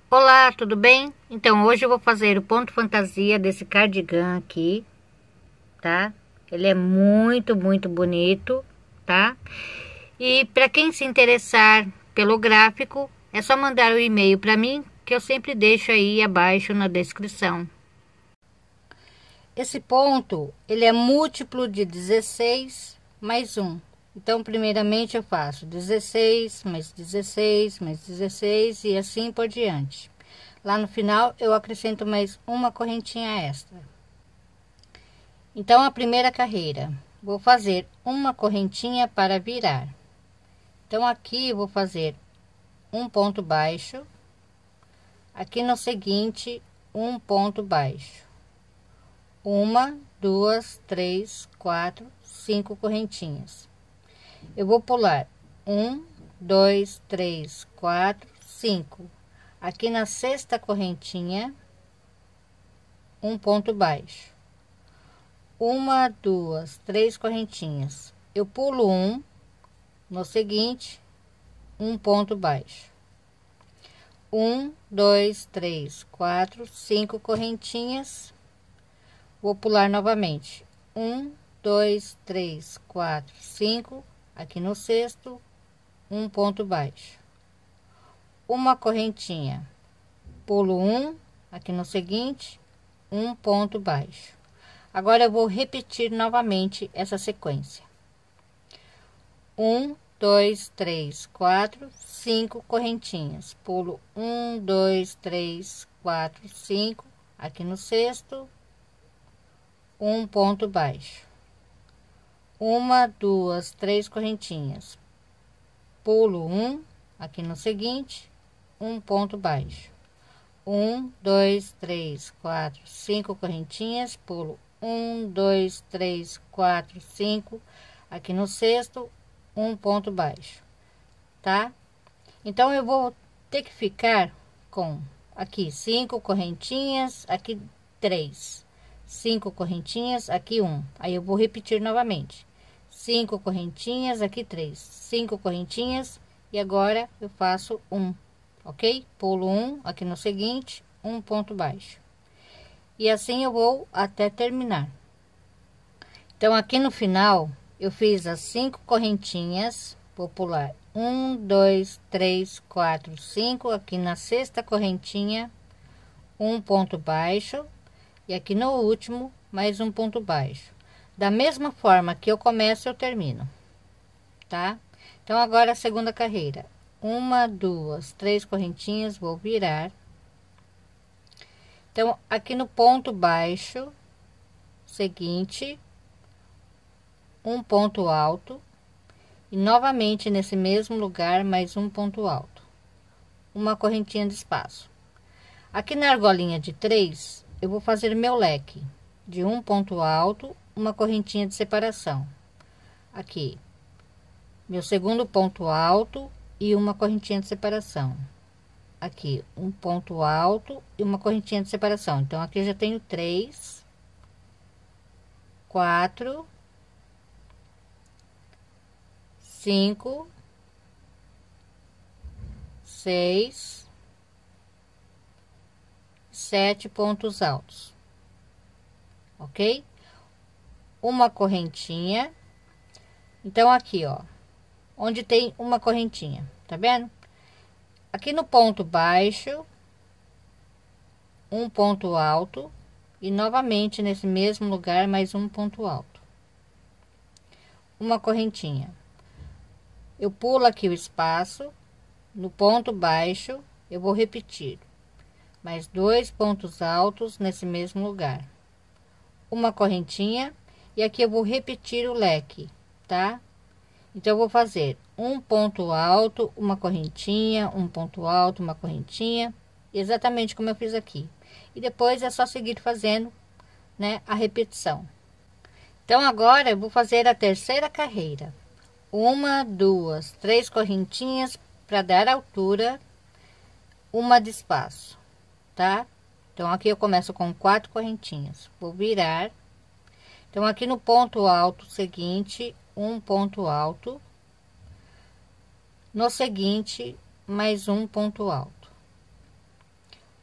Olá, tudo bem? Então, hoje eu vou fazer o ponto fantasia desse cardigan aqui, tá? Ele é muito bonito, tá? E para quem se interessar pelo gráfico, é só mandar o e-mail para mim, que eu sempre deixo aí abaixo na descrição. Esse ponto, ele é múltiplo de 16 mais 1. Então, primeiramente eu faço 16 mais 16 mais 16 e assim por diante. Lá no final eu acrescento mais uma correntinha extra. Então, a primeira carreira, vou fazer uma correntinha para virar. Então, aqui eu vou fazer um ponto baixo. Aqui no seguinte, um ponto baixo. Uma, duas, três, quatro, 5 correntinhas. Eu vou pular 1, 2, 3, 4, 5. Aqui na sexta correntinha, um ponto baixo. Uma, duas, 3 correntinhas. Eu pulo um, no seguinte, um ponto baixo. 1, 2, 3, 4, 5 correntinhas. Vou pular novamente. 1, 2, 3, 4, 5. Aqui no sexto, um ponto baixo. Uma correntinha. Pulo um, aqui no seguinte, um ponto baixo. Agora eu vou repetir novamente essa sequência. 1, 2, 3, 4, 5 correntinhas. Pulo 1, 2, 3, 4, 5. Aqui no sexto, um ponto baixo. Uma, duas, 3 correntinhas. Pulo um, aqui no seguinte, um ponto baixo. 1, 2, 3, 4, 5 correntinhas. Pulo 1, 2, 3, 4, 5. Aqui no sexto, um ponto baixo, tá? Então, eu vou ter que ficar com aqui 5 correntinhas, aqui 3. 5 correntinhas, aqui 1. Aí eu vou repetir novamente. 5 correntinhas, aqui 3. 5 correntinhas e agora eu faço 1, ok? Pulo 1, aqui no seguinte, um ponto baixo. E assim eu vou até terminar. Então, aqui no final, eu fiz as 5 correntinhas, vou pular 1, 2, 3, 4, 5. Aqui na sexta correntinha, um ponto baixo. E aqui no último, mais um ponto baixo. Da mesma forma que eu começo, eu termino, tá? Então, agora a segunda carreira. 1, 2, 3 correntinhas, vou virar. Então, aqui no ponto baixo, seguinte, um ponto alto. E novamente nesse mesmo lugar, mais um ponto alto. Uma correntinha de espaço. Aqui na argolinha de 3, eu vou fazer meu leque de um ponto alto, uma correntinha de separação. Aqui, meu segundo ponto alto e uma correntinha de separação. Aqui, um ponto alto e uma correntinha de separação. Então, aqui eu já tenho 3, 4, 5, 6, 7 pontos altos, ok? Uma correntinha. Então, aqui, ó, onde tem uma correntinha, tá vendo? Aqui no ponto baixo, um ponto alto e novamente nesse mesmo lugar, mais um ponto alto. Uma correntinha. Eu pulo aqui o espaço, no ponto baixo, eu vou repetir mais 2 pontos altos nesse mesmo lugar, uma correntinha e aqui eu vou repetir o leque, tá? Então, eu vou fazer um ponto alto, uma correntinha, um ponto alto, uma correntinha, exatamente como eu fiz aqui. E depois é só seguir fazendo, né, a repetição. Então, agora eu vou fazer a terceira carreira. 1, 2, 3 correntinhas para dar altura, uma de espaço, tá? Então, aqui eu começo com 4 correntinhas. Vou virar. Então, aqui no ponto alto seguinte, um ponto alto. No seguinte, mais um ponto alto.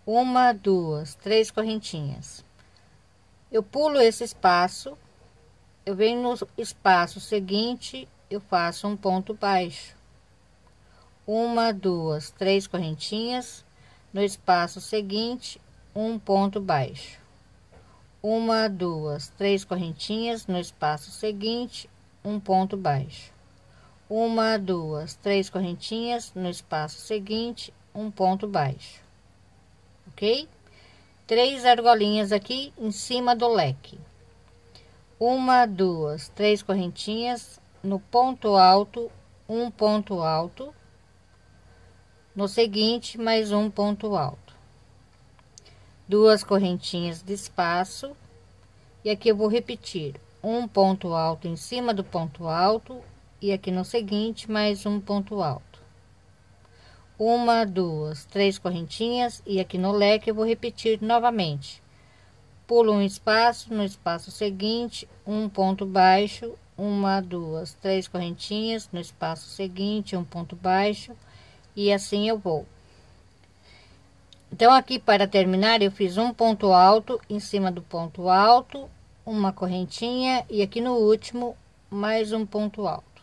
uma, duas, três correntinhas. Eu pulo esse espaço, eu venho no espaço seguinte, eu faço um ponto baixo, uma, duas, três correntinhas. No espaço seguinte, um ponto baixo, uma, duas, três correntinhas. No espaço seguinte, um ponto baixo, uma, duas, três correntinhas. No espaço seguinte, um ponto baixo, ok? 3 argolinhas aqui em cima do leque, uma, duas, três correntinhas. No ponto alto, um ponto alto. No seguinte, mais um ponto alto, duas correntinhas de espaço, e aqui eu vou repetir um ponto alto em cima do ponto alto, e aqui no seguinte mais um ponto alto, uma, duas, três correntinhas, e aqui no leque eu vou repetir novamente, pulo um espaço, no espaço seguinte um ponto baixo, uma, duas, três correntinhas. No espaço seguinte, um ponto baixo, e assim eu vou. Então aqui, para terminar, eu fiz um ponto alto em cima do ponto alto, uma correntinha, e aqui no último mais um ponto alto,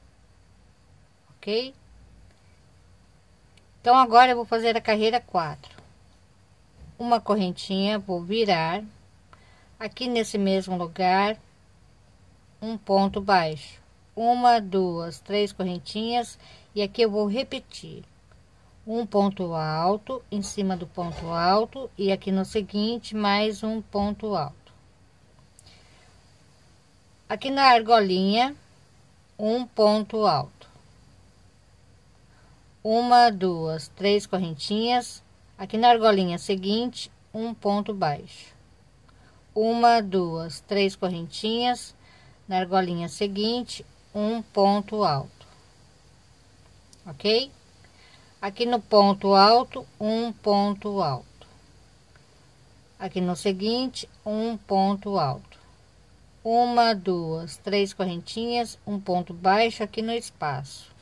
ok? Então agora eu vou fazer a carreira 4, uma correntinha, vou virar aqui nesse mesmo lugar, um ponto baixo, uma, duas, três correntinhas, e aqui eu vou repetir um ponto alto em cima do ponto alto, e aqui no seguinte mais um ponto alto. Aqui na argolinha, um ponto alto, uma, duas, três correntinhas. Aqui na argolinha seguinte, um ponto baixo, uma, duas, três correntinhas. Na argolinha seguinte, um ponto alto, ok? Aqui no ponto alto, um ponto alto, aqui no seguinte, um ponto alto, uma, duas, três correntinhas, um ponto baixo aqui no espaço,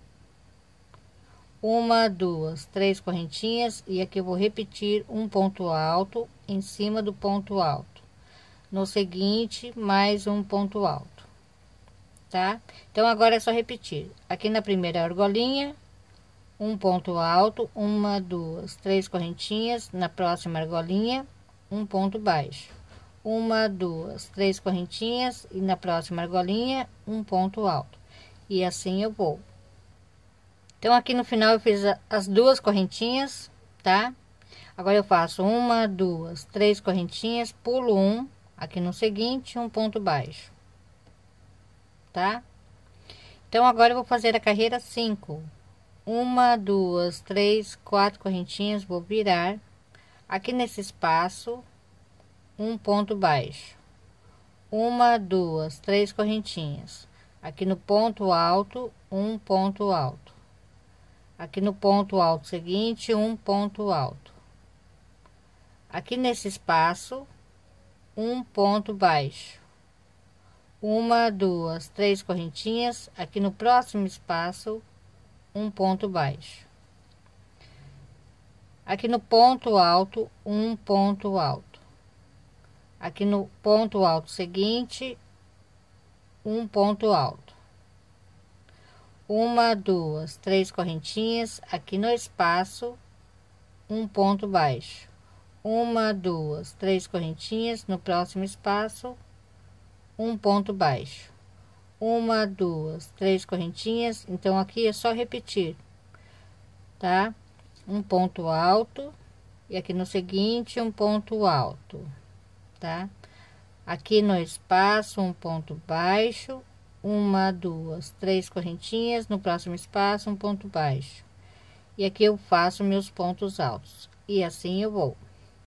uma, duas, três correntinhas, e aqui eu vou repetir um ponto alto em cima do ponto alto, no seguinte mais um ponto alto, tá? Então agora é só repetir aqui na primeira argolinha, um ponto alto, uma, duas, três correntinhas. Na próxima argolinha, um ponto baixo, uma, duas, três correntinhas, e na próxima argolinha um ponto alto, e assim eu vou. Então aqui no final eu fiz as duas correntinhas, tá? Agora eu faço uma, duas, três correntinhas, pulo um, aqui no seguinte um ponto baixo, tá? Então agora eu vou fazer a carreira 5, uma, duas, três, quatro correntinhas, vou virar aqui nesse espaço, um ponto baixo, uma, duas, três correntinhas, aqui no ponto alto, um ponto alto, aqui no ponto alto seguinte, um ponto alto, aqui nesse espaço, um ponto baixo, uma, duas, três correntinhas, aqui no próximo espaço, um ponto baixo, aqui no ponto alto, um ponto alto, aqui no ponto alto seguinte, um ponto alto, uma, duas, três correntinhas, aqui no espaço, um ponto baixo, uma, duas, três correntinhas, no próximo espaço, um ponto baixo, uma, duas, três correntinhas. Então aqui é só repetir, tá? Um ponto alto, e aqui no seguinte um ponto alto, tá? Aqui no espaço um ponto baixo, uma, duas, três correntinhas. No próximo espaço um ponto baixo, e aqui eu faço meus pontos altos, e assim eu vou.